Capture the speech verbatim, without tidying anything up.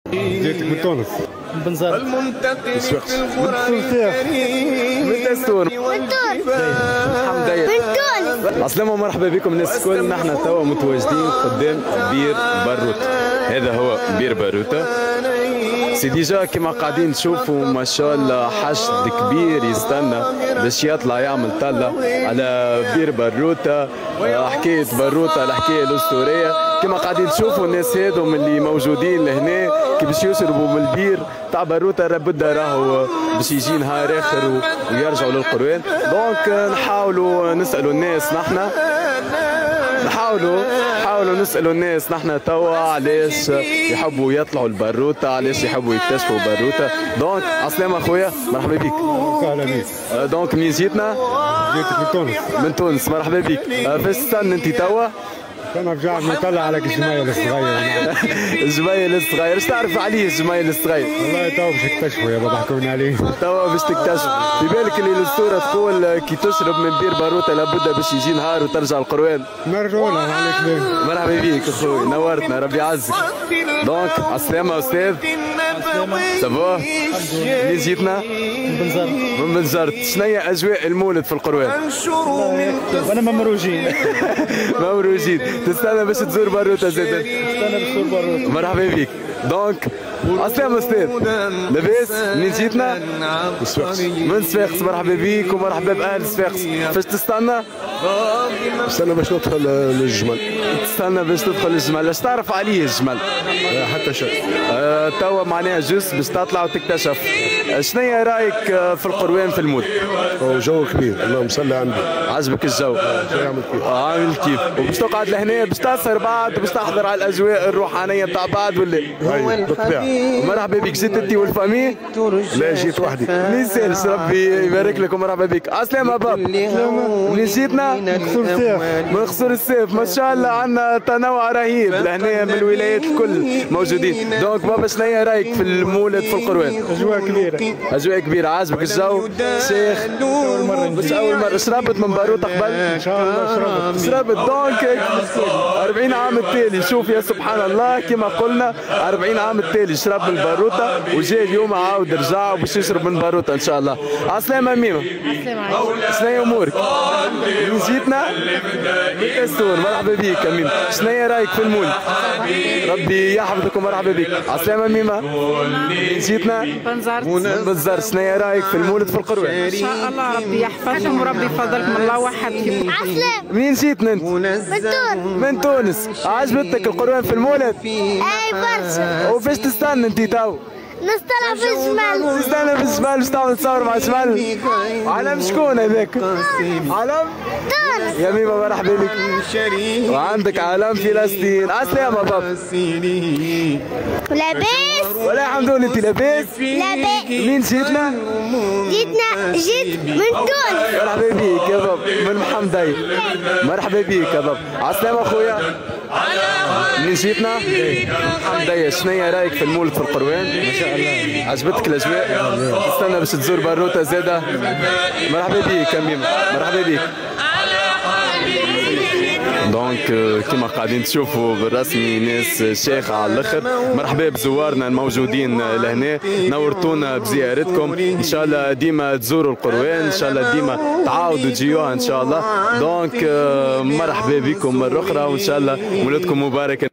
جيتك من تونس. من بنزرت. من صفاقس. من من تستور. من تونس. الحمد لله. من تونس. عسلامة ومرحبا بكم الناس الكل. نحن توا متواجدين قدام بير باروتة. هذا هو بير باروتة. سي ديجا كما قاعدين تشوفوا ما شاء الله حشد كبير يستنى باش يطلع يعمل طلة على بير باروتة. حكاية باروتة الحكاية الأسطورية كما قاعدين تشوفوا الناس هذم اللي موجودين لهنا كي باش يشربوا من البير تاع باروتة لابد راهو باش يجي نهار آخر ويرجعوا للقروان. دونك نحاولوا نسألوا الناس نحن نحاولوا نحاولوا نسألوا الناس نحن توا علاش يحبوا يطلعوا الباروتة، علاش يحبوا يكتشفوا باروتة. دونك عسلامة خويا، مرحبا بك. اهلا بك. دونك منين جيتنا؟ جيتك من تونس. من تونس، مرحبا بك. فاش تستنى انت توا؟ انا رجعت نطلع على الجمايل الصغير. الجمايل الصغير، ايش تعرف عليه الجمايل الصغير؟ والله توا باش نكتشفوا يا بابا حكونا عليه. توا باش تكتشف. في بالك اللي الاسطوره تقول كي تشرب من بير باروتة لابد باش يجي نهار وترجع القروان. نرجعوا لها عليك ليه؟ مرحبا بك اخوي، نورتنا ربي يعزك. دونك عالسلامة استاذ. سافا؟ منين جيتنا؟ من بنزرت. من بنزرت، شنيا اجواء المولد في القروان؟ وانا ممروجين. ممروجين، تستنى باش تزور باروتة زاد؟ استنى باش تزور باروتة. مرحبا بك. دونك عسلامة استاذ. لاباس؟ منين جيتنا؟ من صفاقس. من صفاقس، مرحبا بك ومرحبا باهل صفاقس. فاش تستنى؟ استنى باش ندخل للجمل. تستنى باش تدخل الجمل، اش تعرف عليه الجمل؟ حتى شيء. آه توا معناها جوست باش تطلع وتكتشف. شنيا رايك في القروان في المولد؟ جو كبير، اللهم صل على النبي. عجبك الجو؟ يعمل كيف؟ عامل كيف؟ وباش تقعد لهنا باش تسهر بعض وباش تحضر على الاجواء الروحانيه بتاع بعض ولا؟ ايوه بالطبيعه. مرحبا بك. جيت انت والفامي؟ لا جيت وحدي. ما يسالش، ربي يبارك لك ومرحبا بك. عسلامة باب. منين جيتنا؟ من قصور السيف. من قصور السيف، ما شاء الله عندنا تنوع رهيب لهنا من الولايات الكل موجودين. دونك بابا شنيا رايك في المولد في القروان؟ اجواء كبيره. اجواء كبيره، عاجبك الجو؟ شيخ اول مره بس اول مره شربت من باروتة قبل؟ ان شاء الله شربت. شربت. دونك أربعين عام التالي، شوف يا سبحان الله كما قلنا أربعين عام التالي شرب من باروتة وجاي اليوم عاود رجع وباش يشرب من باروتة ان شاء الله. عسلامة ميمة. السلام عليكم. شنيا امورك؟ من جيتنا؟ من تستور، مرحبا بك يا ميمة. شنيا رايك في المولد؟ ربي يحفظك ومرحبا بك. عسلامة ميمة. من جيتنا؟ بنزرت. من بنزرت، شنيا رايك في المولد في القروان؟ ان شاء الله ربي يحفظكم وربي يفضلكم، الله وحد فيكم. عسلام. منين جيتنا انت؟ من تونس. من تونس. عجبتك القروان في المولد؟ اي برشا. وفاش تستنى انت تو؟ نطلع في الجمال. تستنى في الجبال باش تعمل تصور مع الجبال؟ علم شكون هذاك؟ علم؟ تونس. يا ميمة مرحبا بك. وعندك علم فلسطين. عسلامة بابا. لاباس. ولا الحمد لله. انت لاباس؟ لاباس. منين جيتنا؟ جيتنا جيت من تونس. مرحبا بك يا بابا. من محمدية. مرحبا بك يا بابا. عسلامة خويا. منين جيتنا؟ محمدية. شنيا رايك في المولد في القروان؟ ما شاء الله. عجبتك الاجواء؟ تستنى باش تزور باروتة زادة؟ مرحبا بك يا ميمة. مرحبا بك. دونك كما قاعدين تشوفوا بالرسمي ناس شيخة على الاخر. مرحبا بزوارنا الموجودين لهنا، نورتونا بزيارتكم. ان شاء الله ديما تزوروا القروان، ان شاء الله ديما تعاودوا تجيوها ان شاء الله. دونك مرحبا بكم مرة اخرى وان شاء الله مولدكم مبارك.